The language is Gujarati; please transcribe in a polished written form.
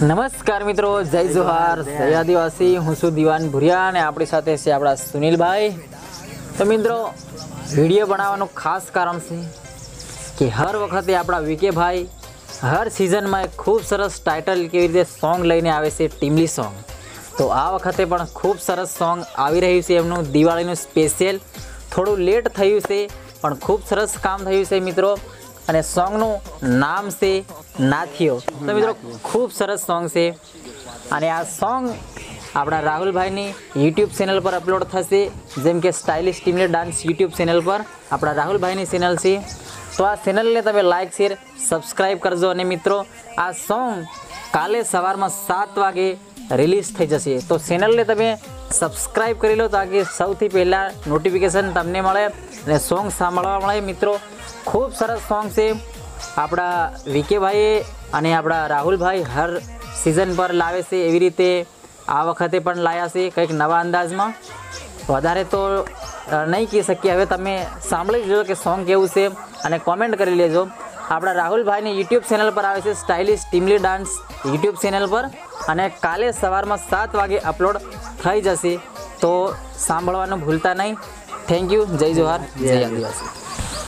નમસ્કાર મિત્રો, જય જોહાર, જય આદિવાસી। હું છું દિવાન ભુરિયા અને આપણી સાથે છે આપણા સુનિલભાઈ। તો મિત્રો, વિડીયો બનાવવાનું ખાસ કારણ છે કે હર વખતે આપણા વીકે ભાઈ હર સિઝનમાં એક ખૂબ સરસ ટાઇટલ કેવી રીતે સોંગ લઈને આવે છે, ટીમલી સોંગ। તો આ વખતે પણ ખૂબ સરસ સોંગ આવી રહ્યું છે એમનું દિવાળીનું સ્પેશિયલ। થોડું લેટ થયું છે પણ ખૂબ સરસ કામ થયું છે મિત્રો। અને સોંગનું નામ છે નાથિયો। તો મિત્રો, ખૂબ સરસ સોંગ છે અને આ સોંગ આપણા રાહુલભાઈની યુટ્યુબ ચેનલ પર અપલોડ થશે, જેમ કે stylish Timli dance YouTube channel પર આપણા રાહુલભાઈની ચેનલ છે। તો આ ચેનલને તમે લાઇક શેર સબસ્ક્રાઈબ કરજો। અને મિત્રો, આ સોંગ કાલે સવારમાં 7 વાગે રિલીઝ થઈ જશે। તો ચેનલને તમે સબસ્ક્રાઈબ કરી લો તાકે સૌથી પહેલાં નોટિફિકેશન તમને મળે અને સોંગ સાંભળવા મળે। મિત્રો, ખૂબ સરસ સોંગ છે। આપણા વીકે ભાઈએ અને આપણા રાહુલભાઈ હર સિઝન પર લાવે છે, એવી રીતે આ વખતે પણ લાવ્યા છે કંઈક નવા અંદાજમાં। વધારે તો નહીં કહી શકીએ, હવે તમે સાંભળી લેજો કે સોંગ કેવું છે અને કોમેન્ટ કરી લેજો। આપણા રાહુલભાઈની યુટ્યુબ ચેનલ પર આવે છે, stylish Timli dance YouTube channel પર, અને કાલે સવારમાં 7 વાગે અપલોડ થઈ જશે। તો સાંભળવાનું ભૂલતા નહીં। થેન્ક યુ, જય જોહાર, જય આદિવાસી।